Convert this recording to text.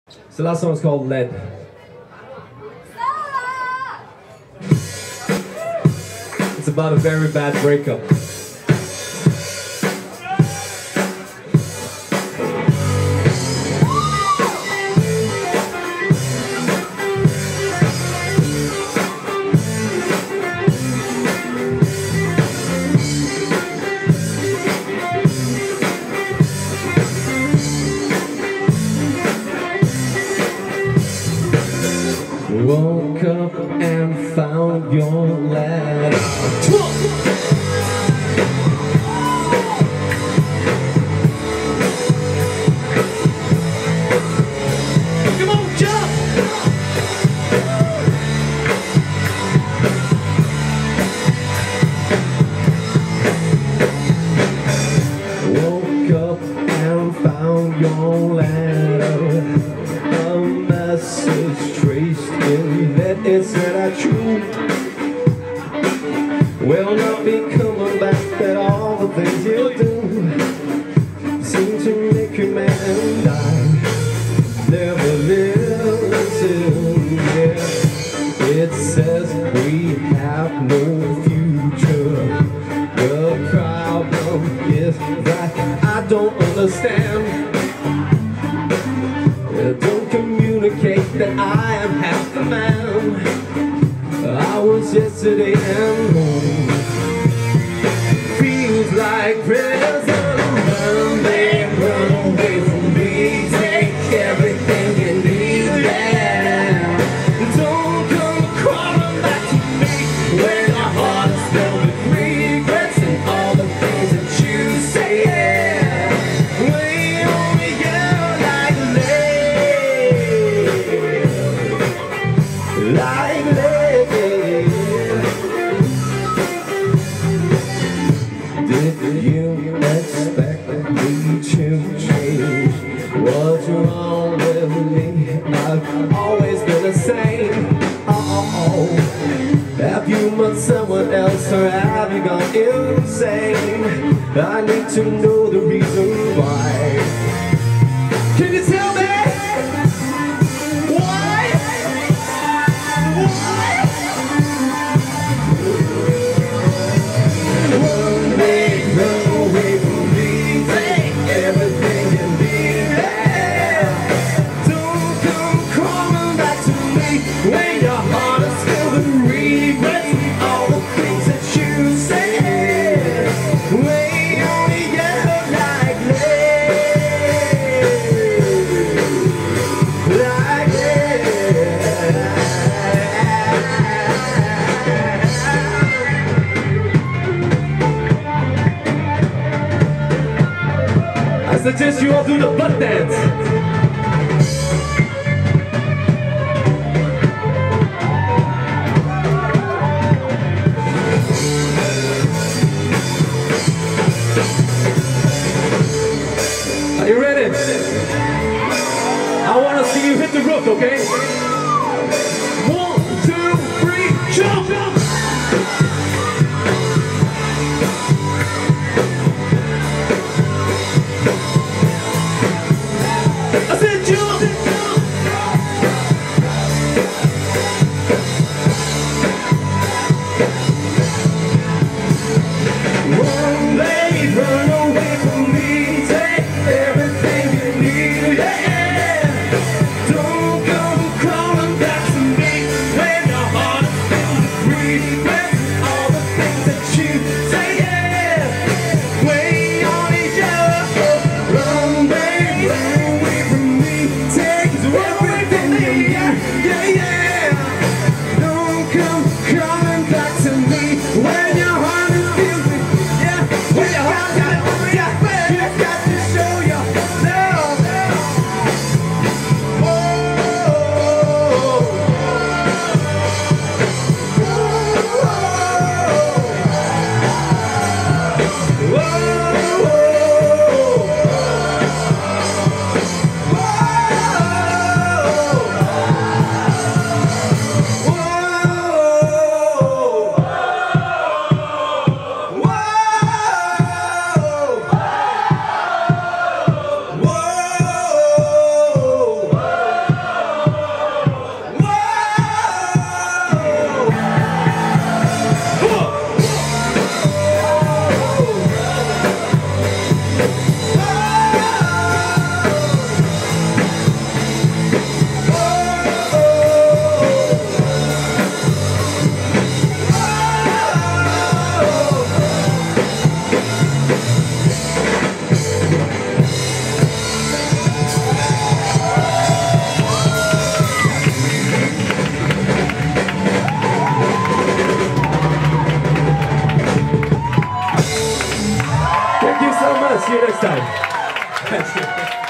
So the last song is called Lead. It's about a very bad breakup. Woke up and found your letter. Come on, jump! Woke up and found your letter. A message traced in that it said I true will not be coming back. That all the things you do seem to make a man die. Never listen, yeah. It says we have no future. The problem is that I don't understand. Don't communicate that I am half the man I was yesterday and morning. Feels like prison. Run, babe, run away from me. Take everything you need there. Don't come crawling back to me when your heart is filled with regrets and all the things that you say. Yeah, way only you like Did you expect me to change? What's wrong with me? I've always been the same. Oh, have you met someone else or have you gone insane? I need to know the reason why. Can you tell me? When your heart is filled with regrets and all the things that you say, way only you like I suggest you all do the butt dance. Are you ready? I want to see you hit the roof, okay? 1, 2, 3, jump! I said jump! Run, babe, run away from me. Everything you need, yeah. Don't come crawling See you next time.